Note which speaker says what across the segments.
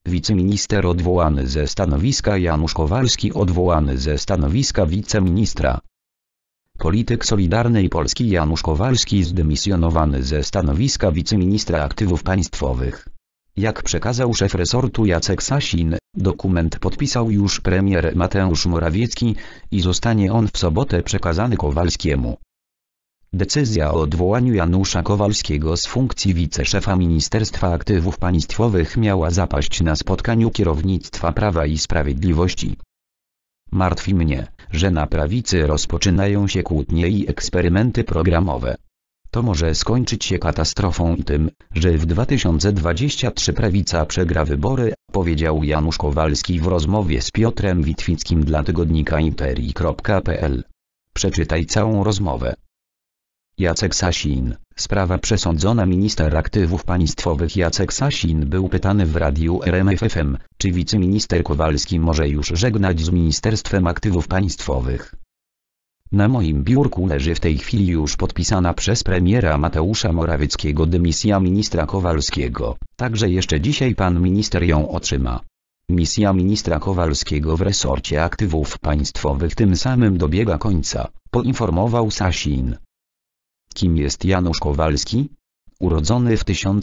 Speaker 1: Wiceminister odwołany ze stanowiska. Janusz Kowalski odwołany ze stanowiska wiceministra. Polityk Solidarnej Polski Janusz Kowalski zdymisjonowany ze stanowiska wiceministra aktywów państwowych. Jak przekazał szef resortu Jacek Sasin, dokument podpisał już premier Mateusz Morawiecki i zostanie on w sobotę przekazany Kowalskiemu. Decyzja o odwołaniu Janusza Kowalskiego z funkcji wiceszefa Ministerstwa Aktywów Państwowych miała zapaść na spotkaniu kierownictwa Prawa i Sprawiedliwości. Martwi mnie, że na prawicy rozpoczynają się kłótnie i eksperymenty programowe. To może skończyć się katastrofą i tym, że w 2023 prawica przegra wybory, powiedział Janusz Kowalski w rozmowie z Piotrem Witwickim dla tygodnika Interi.pl. Przeczytaj całą rozmowę. Jacek Sasin, sprawa przesądzona. Minister aktywów państwowych Jacek Sasin był pytany w radiu RMF FM, czy wiceminister Kowalski może już żegnać z Ministerstwem Aktywów Państwowych. Na moim biurku leży w tej chwili już podpisana przez premiera Mateusza Morawieckiego dymisja ministra Kowalskiego, także jeszcze dzisiaj pan minister ją otrzyma. Misja ministra Kowalskiego w resorcie aktywów państwowych tym samym dobiega końca, poinformował Sasin. Kim jest Janusz Kowalski? Urodzony w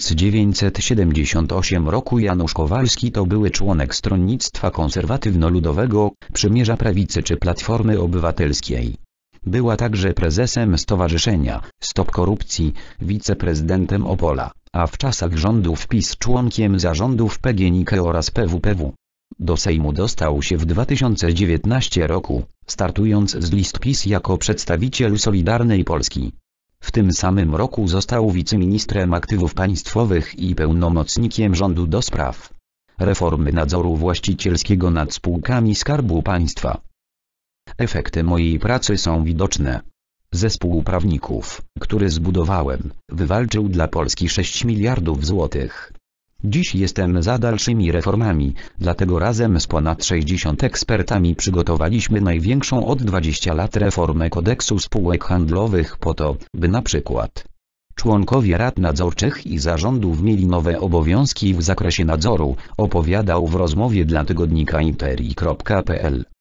Speaker 1: 1978 roku Janusz Kowalski to były członek Stronnictwa Konserwatywno-Ludowego, Przymierza Prawicy czy Platformy Obywatelskiej. Była także prezesem stowarzyszenia Stop Korupcji, wiceprezydentem Opola, a w czasach rządów PiS członkiem zarządów PGNiG oraz PWPW. Do Sejmu dostał się w 2019 roku, startując z list PiS jako przedstawiciel Solidarnej Polski. W tym samym roku został wiceministrem aktywów państwowych i pełnomocnikiem rządu do spraw reformy nadzoru właścicielskiego nad spółkami Skarbu Państwa. Efekty mojej pracy są widoczne. Zespół prawników, który zbudowałem, wywalczył dla Polski 6 miliardów złotych. Dziś jestem za dalszymi reformami, dlatego razem z ponad 60 ekspertami przygotowaliśmy największą od 20 lat reformę kodeksu spółek handlowych po to, by na przykład członkowie rad nadzorczych i zarządów mieli nowe obowiązki w zakresie nadzoru, opowiadał w rozmowie dla tygodnika Interi.pl.